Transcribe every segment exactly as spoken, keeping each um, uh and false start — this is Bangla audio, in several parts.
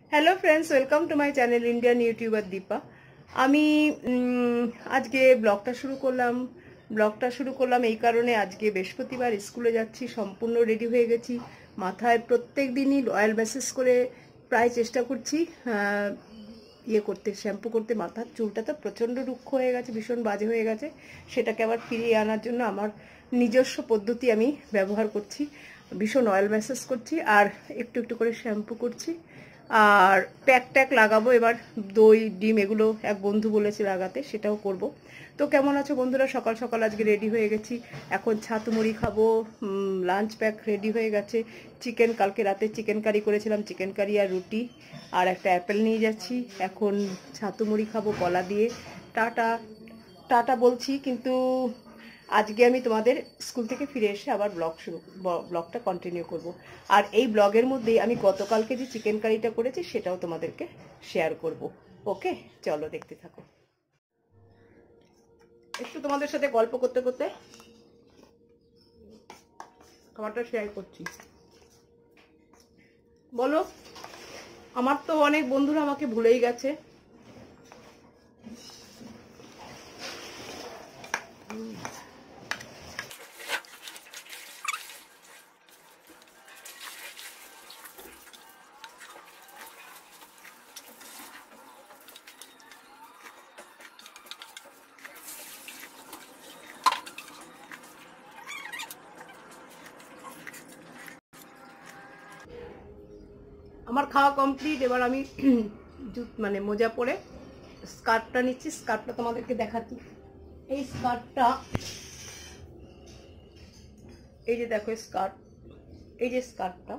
Hello friends, welcome to my channel Indian YouTuber Deepa. আমি আজকে ব্লগটা শুরু করলাম ব্লগটা শুরু করলাম এই কারণে, আজকে বৃহস্পতিবার, স্কুলে যাচ্ছি, সম্পূর্ণ রেডি হয়ে গেছি। মাথায় প্রত্যেক দিনই অয়েল ম্যাসেজ করে প্রায় চেষ্টা করছি ইয়ে করতে, শ্যাম্পু করতে। মাথার চুলটা তো প্রচণ্ড রুক্ষ হয়ে গেছে, ভীষণ বাজে হয়ে গেছে। সেটাকে আবার ফিরিয়ে আনার জন্য আমার নিজস্ব পদ্ধতি আমি ব্যবহার করছি। ভীষণ অয়েল ম্যাসেজ করছি আর একটু একটু করে শ্যাম্পু করছি। আর প্যাক ট্যাক লাগাবো এবার, দই ডিম এগুলো এক বন্ধু বলেছে লাগাতে, সেটাও করব। তো কেমন আছো বন্ধুরা? সকাল সকাল আজকে রেডি হয়ে গেছি, এখন ছাতু মুড়ি খাবো। লাঞ্চ প্যাক রেডি হয়ে গেছে। চিকেন, কালকে রাতে চিকেন কারি করেছিলাম, চিকেন কারি আর রুটি আর একটা অ্যাপেল নিয়ে যাচ্ছি। এখন ছাতু মুড়ি খাবো কলা দিয়ে। টাটা টাটা বলছি, কিন্তু আজকে আমি তোমাদের স্কুল থেকে ফিরে এসে আবার ব্লগ শুরু ব্লগটা কন্টিনিউ করব। আর এই ব্লগের মধ্যেই আমি গতকালকে যে চিকেন কারিটা করেছি সেটাও তোমাদেরকে শেয়ার করব। ওকে, চলো দেখতে থাকো। একটু তোমাদের সাথে গল্প করতে করতে খাবারটা শেয়ার করছি। বলো, আমার তো অনেক বন্ধুরা আমাকে ভুলেই গেছে। আমার খাওয়া কমপ্লিট, এবার আমি মানে মোজা পরে স্কার্টটা নিচ্ছি। স্কার্টটা তোমাদেরকে দেখাচ্ছি। এই স্কার্টটা, এই যে দেখো স্কার্ট, এই যে স্কার্টটা,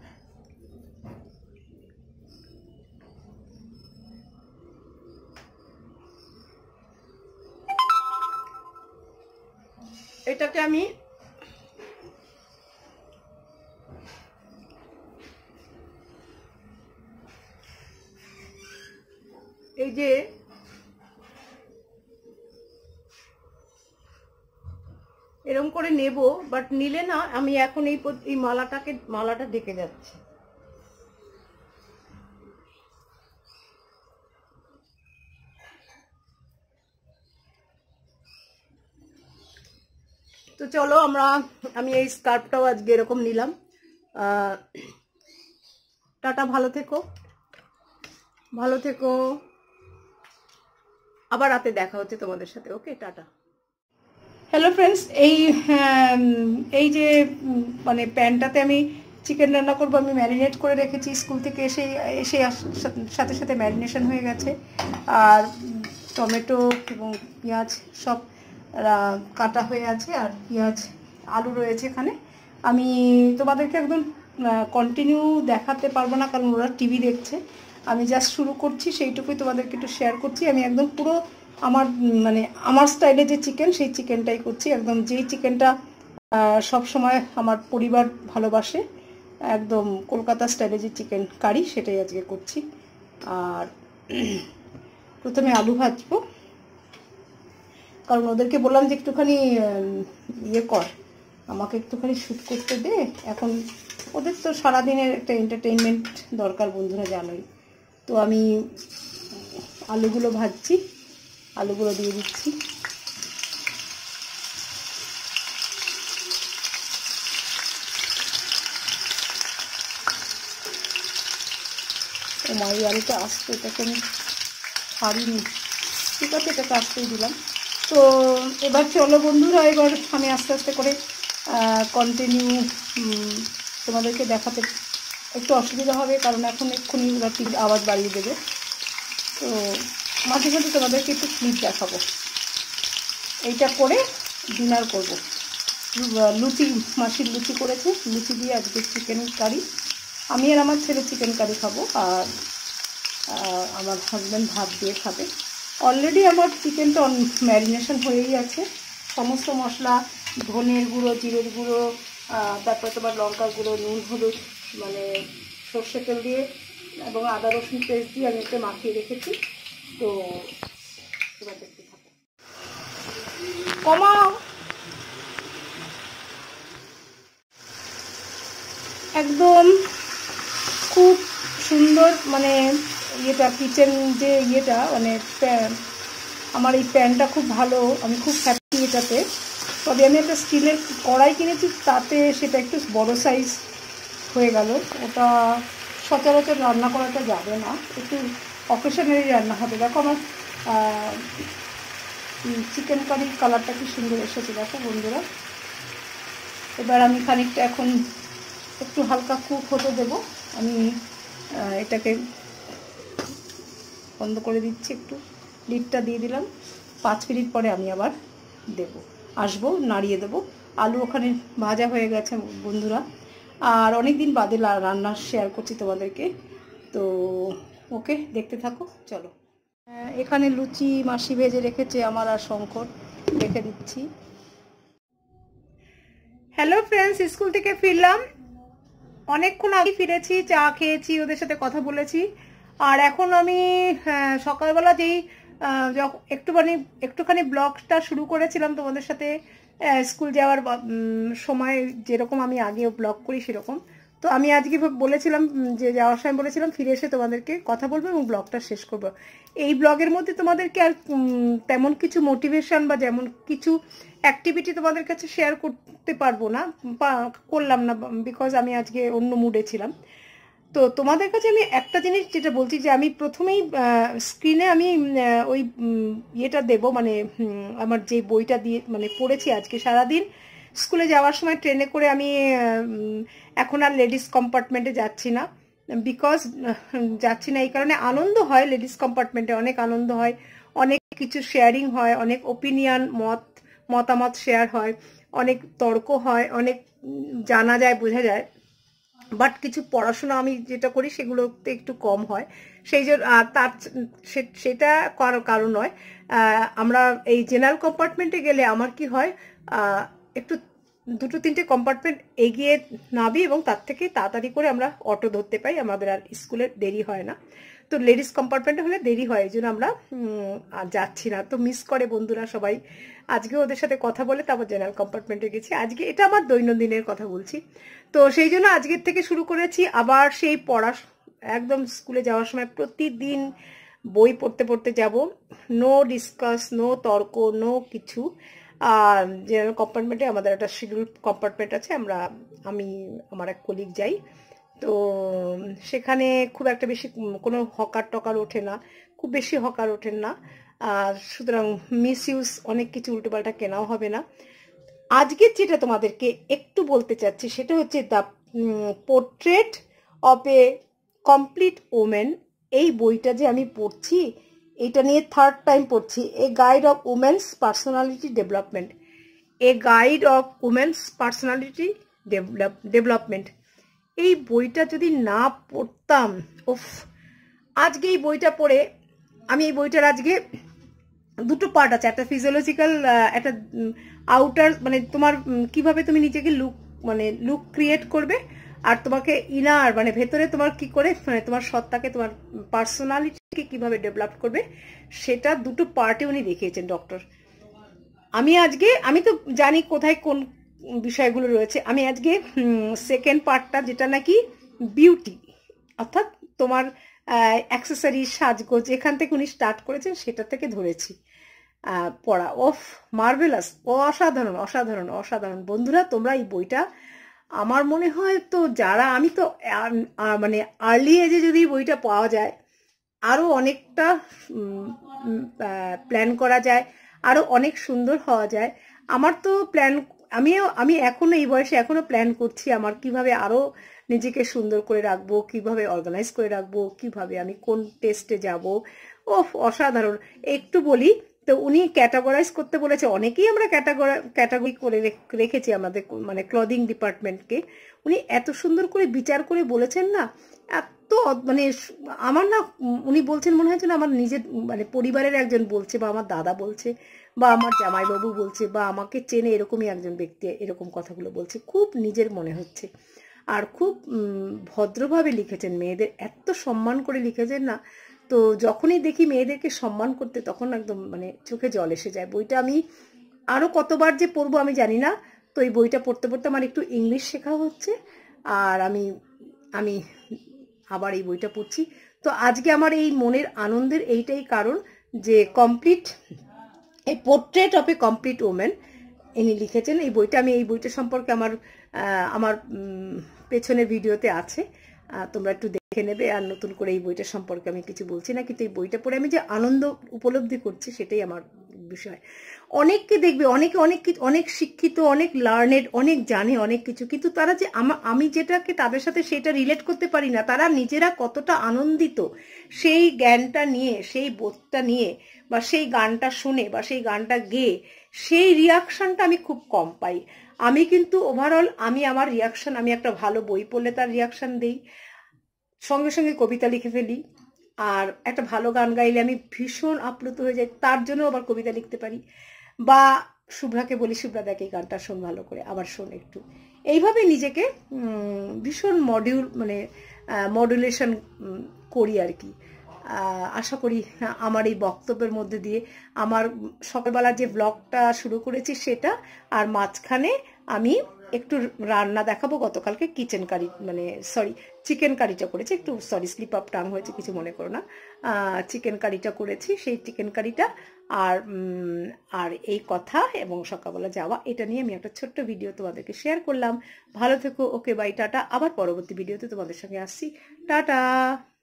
এটাকে আমি এই যে এরকম করে নেব, বাট নিলে না, আমি এখন এই এই মালাটাকে মালাটা ঢেকে যাচ্ছে। তো চলো আমরা, আমি এই স্কার্ফটাও আজকে এরকম নিলাম। টাটা, ভালো থেকো, ভালো থেকো। আবার রাতে দেখা হচ্ছে তোমাদের সাথে। ওকে, টাটা। হ্যালো ফ্রেন্ডস, এই এই যে মানে প্যানটাতে আমি চিকেন রান্না করবো, আমি ম্যারিনেট করে রেখেছি। স্কুল থেকে এসে এসে সাথে সাথে ম্যারিনেশন হয়ে গেছে। আর টমেটো এবং পেঁয়াজ সব কাটা হয়ে আছে, আর পেঁয়াজ আলু রয়েছে এখানে। আমি তোমাদেরকে একদম কন্টিনিউ দেখাতে পারবো না, কারণ ওরা টিভি দেখছে। আমি জাস্ট শুরু করছি, সেইটুকুই তোমাদেরকে একটু শেয়ার করছি। আমি একদম পুরো আমার মানে আমার স্টাইলে যে চিকেন, সেই চিকেনটাই করছি। একদম যেই চিকেনটা সব সময় আমার পরিবার ভালোবাসে, একদম কলকাতা স্টাইলে যে চিকেন কারি, সেটাই আজকে করছি। আর প্রথমে আলু ভাজবো, কারণ ওদেরকে বললাম যে একটুখানি ইয়ে কর, আমাকে একটুখানি শ্যুট করতে দে। এখন ওদের তো সারাদিনের একটা এন্টারটেইনমেন্ট দরকার, বন্ধুরা জানোই। তো আমি আলুগুলো ভাজছি, আলুগুলো দিয়ে দিচ্ছি। ও মা, এই আলুটা আসতে, এটাকে আমি ছাড়িনি। ঠিক আছে, এটাকে আসতেই দিলাম। তো এবার চলো বন্ধুরা, এবার আমি আস্তে আস্তে করে কন্টিনিউ তোমাদেরকে দেখাতে একটু অসুবিধা হবে, কারণ এখন এক্ষুনি ওরা টিভি আওয়াজ বাড়িয়ে দেবে। তো মাঝে মাঝে তোমাদেরকে একটু ক্লিপ দেখাবো। এইটা করে ডিনার করব। লুচি, মাসির লুচি করেছে, লুচি দিয়ে আজকে চিকেন কারি। আমি আর আমার ছেলে চিকেন কারি খাবো, আর আমার হাজব্যান্ড ভাত দিয়ে খাবে। অলরেডি আমার চিকেনটা ম্যারিনেশন হয়েই আছে। সমস্ত মশলা, ধনের গুঁড়ো, জিরের গুঁড়ো, তারপরে তোমার লঙ্কার গুঁড়ো, নুন, হলুদ, মানে সর্ষে তেল দিয়ে এবং আদা রসুন পেস্ট দিয়ে আমি একটু মাখিয়ে রেখেছি। তো এবার দেখতে থাকো। কমাও, একদম খুব সুন্দর মানে ইয়েটা কিচেন যে ইয়েটা মানে আমার এই প্যানটা খুব ভালো, আমি খুব হ্যাপি এটাতে। তবে আমি একটা স্টিলের কড়াই কিনেছি, তাতে সেটা একটু বড় সাইজ হয়ে গেল। ওটা সচরাচর রান্না করাটা যাবে না, একটু অকেশনারি রান্না হবে। দেখো আমার চিকেন কারির কালারটা কি সুন্দর এসেছে দেখো বন্ধুরা। এবার আমি খানিকটা এখন একটু হালকা কুক হতে দেব। আমি এটাকে বন্ধ করে দিচ্ছি, একটু লিডটা দিয়ে দিলাম। পাঁচ মিনিট পরে আমি আবার দেব, আসবো, নাড়িয়ে দেবো। আলু ওখানে ভাজা হয়ে গেছে বন্ধুরা। আর অনেক দিন বাদে রান্না শেয়ার করছি তোমাদেরকে, তো ওকে দেখতে থাকো। চলো, এখানে লুচি মাসি ভেজে রেখেছে আমার, আর শঙ্কর রেখে দিচ্ছি। হ্যালো ফ্রেন্ডস, স্কুল থেকে ফিরলাম, অনেকক্ষণ আগে ফিরেছি, চা খেয়েছি, ওদের সাথে কথা বলেছি। আর এখন আমি সকালবেলা যেই একটুখানি একটুখানি ব্লগটা শুরু করেছিলাম তোমাদের সাথে, স্কুল যাওয়ার সময় যেরকম আমি আগেও ব্লগ করি সেরকম, তো আমি আজকে বলেছিলাম যে যাওয়ার সময় বলেছিলাম ফিরে এসে তোমাদেরকে কথা বলবো এবং ব্লগটা শেষ করব। এই ব্লগের মধ্যে তোমাদেরকে আর তেমন কিছু মোটিভেশন বা যেমন কিছু অ্যাক্টিভিটি তোমাদের কাছে শেয়ার করতে পারবো না, করলাম না, বিকজ আমি আজকে অন্য মুডে ছিলাম। তো তোমাদের কাছে আমি একটা জিনিস যেটা বলছি, যে আমি প্রথমেই স্ক্রিনে আমি ওই ইয়েটা দেব, মানে আমার যে বইটা দিয়ে মানে পড়েছি আজকে সারাদিন স্কুলে যাওয়ার সময় ট্রেনে করে। আমি এখন আর লেডিস কম্পার্টমেন্টে যাচ্ছি না, বিকজ যাচ্ছি না এই কারণে, আনন্দ হয় লেডিস কম্পার্টমেন্টে, অনেক আনন্দ হয়, অনেক কিছু শেয়ারিং হয়, অনেক ওপিনিয়ন মত মতামত শেয়ার হয়, অনেক তর্ক হয়, অনেক জানা যায়, বোঝা যায়। বাট কিছু পড়াশোনা আমি যেটা করি সেগুলোতে একটু কম হয়, সেই জন্য তার সেটা কারণ নয়। আমরা এই জেনারেল কম্পার্টমেন্টে গেলে আমার কি হয়, একটু দুটো তিনটে কম্পার্টমেন্ট এগিয়ে নামি এবং তার থেকে তাড়াতাড়ি করে আমরা অটো ধরতে পাই, আমাদের আর স্কুলে দেরি হয় না। তো লেডিস কম্পার্টমেন্টে হলে দেরি হয়, এই জন্য আমরা যাচ্ছি না। তো মিস করে বন্ধুরা সবাই। আজকে ওদের সাথে কথা বলে তারপর জেনারেল কম্পার্টমেন্টে গেছি। আজকে এটা আমার দৈনন্দিনের কথা বলছি, তো সেই জন্য আজকের থেকে শুরু করেছি আবার সেই পড়া। একদম স্কুলে যাওয়ার সময় প্রতিদিন বই পড়তে পড়তে যাব, নো ডিসকাস, নো তর্ক, নো কিছু। আর জেনারেল কম্পার্টমেন্টে আমাদের একটা শিডিউল কম্পার্টমেন্ট আছে, আমরা আমি আমার এক কলিগ যাই, তো সেখানে খুব একটা বেশি কোনো হকার টকার ওঠে না, খুব বেশি হকার ওঠেন না, আর সুতরাং মিস ইউজ অনেক কিছু উল্টোপাল্টা কেনাও হবে না। আজকে যেটা তোমাদেরকে একটু বলতে চাচ্ছি সেটা হচ্ছে the portrait of a complete women. এই বইটা যে আমি পড়ছি, এটা নিয়ে থার্ড টাইম পড়ছি, a guide of women's personality development. A guide of women's personality development. এই বইটা যদি না পড়তাম, উফ, আজকে এই বইটা পড়ে আমি এই বইটার আজকে দুটো পার্ট আছে, একটা ফিজিওলজিক্যাল, একটা আউটার, মানে তোমার কিভাবে তুমি নিজেকে লুক মানে লুক ক্রিয়েট করবে, আর তোমাকে ইনার মানে ভেতরে তোমার কি করে মানে তোমার সত্তাকে, তোমার পার্সোনালিটিকে কিভাবে ডেভেলপ করবে, সেটা দুটো পার্টে উনি দেখিয়েছেন ডক্টর। আমি আজকে আমি তো জানি কোথায় কোন বিষয়গুলো রয়েছে, আমি আজকে সেকেন্ড পার্টটা যেটা নাকি বিউটি, অর্থাৎ তোমার অ্যাক্সেসরি, সাজগোজ, এখান থেকে উনি স্টার্ট করেছেন, সেটা থেকে ধরেছি পড়া। ওফ, মার্ভেলাস, অসাধারণ অসাধারণ অসাধারণ। বন্ধুরা, তোমরা এই বইটা, আমার মনে হয় তো যারা, আমি তো মানে আর্লি এজে যদি বইটা পাওয়া যায় আরও অনেকটা প্ল্যান করা যায়, আরও অনেক সুন্দর হওয়া যায়। আমার তো প্ল্যান, আমিও আমি এখনো এই বয়সে এখনো প্ল্যান করছি আমার কিভাবে আরও নিজেকে সুন্দর করে রাখবো, কিভাবে অর্গানাইজ করে রাখবো, কিভাবে আমি কোন টেস্টে যাব। ওফ, অসাধারণ। একটু বলি তো, উনি ক্যাটাগরাইজ করতে বলেছে, অনেকেই আমরা ক্যাটাগরি ক্যাটাগরি করে রেখেছি আমাদের মানে ক্লদিং ডিপার্টমেন্টকে। উনি এত সুন্দর করে বিচার করে বলেছেন না, এত মানে আমার না, উনি বলছেন মনে হয় যেন আমার নিজের মানে পরিবারের একজন বলছে, বা আমার দাদা বলছে, বা আমার জামাইবাবু বলছে, বা আমাকে চেনে এরকমই একজন ব্যক্তি এরকম কথাগুলো বলছে। খুব নিজের মনে হচ্ছে, আর খুব ভদ্রভাবে লিখেছেন, মেয়েদের এত সম্মান করে লিখেছেন না। তো যখনই দেখি মেয়েদেরকে সম্মান করতে, তখন একদম মানে চোখে জল এসে যায়। বইটা আমি আরও কতবার যে পড়বো আমি জানি না। তো এই বইটা পড়তে পড়তে আমার একটু ইংলিশ শেখা হচ্ছে, আর আমি আমি আবার এই বইটা পড়ছি। তো আজকে আমার এই মনের আনন্দের এইটাই কারণ যে কমপ্লিট এই portrait of a complete women ইনি লিখেছেন। এই বইটা আমি এই বইটা সম্পর্কে আমার আমার পেছনের ভিডিওতে আছে, তোমরা একটু দেখে নেবে। আর নতুন করে এই বইটা সম্পর্কে আমি কিছু বলছি না, কিন্তু এই বইটা পড়ে আমি যে আনন্দ উপলব্ধি করছি সেটাই আমার বিষয়। অনেককে দেখবে, অনেকে অনেক কিছু, অনেক শিক্ষিত, অনেক লার্নেড, অনেক জানে অনেক কিছু, কিন্তু তারা যে আমি যেটাকে তাদের সাথে সেটা রিলেট করতে পারি না, তারা নিজেরা কতটা আনন্দিত সেই জ্ঞানটা নিয়ে, সেই বোধটা নিয়ে, বা সেই গানটা শুনে বা সেই গানটা গেয়ে, সেই রিয়াকশনটা আমি খুব কম পাই। আমি কিন্তু ওভারঅল আমি আমার রিয়াকশন, আমি একটা ভালো বই পড়লে তার রিয়াকশন দিই, সঙ্গে সঙ্গে কবিতা লিখে ফেলি, আর একটা ভালো গান গাইলে আমি ভীষণ আপ্লুত হয়ে যাই, তার জন্য আবার কবিতা লিখতে পারি। বা শুভ্রাকে বলি, শুভ্রা দেখ এই গানটা শোন ভালো করে, আবার শোন একটু। এইভাবে নিজেকে ভীষণ মডিউল মানে মডুলেশন করি আর কি। আশা করি আমার এই বক্তব্যের মধ্যে দিয়ে, আমার সকালবেলা যে ব্লগটা শুরু করেছি সেটা, আর মাঝখানে আমি একটু রান্না দেখাবো। গতকালকে কিচেন কারি মানে সরি চিকেন কারিটা করেছি, একটু সরি স্লিপ আপ টাং হয়েছে, কিছু মনে করো না। চিকেন কারিটা করেছি, সেই চিকেন কারিটা আর আর এই কথা এবং সকালবেলা যাওয়া, এটা নিয়ে আমি একটা ছোট্ট ভিডিও তোমাদেরকে শেয়ার করলাম। ভালো থেকো, ওকে বাই, টাটা। আবার পরবর্তী ভিডিওতে তোমাদের সঙ্গে আসছি, টাটা।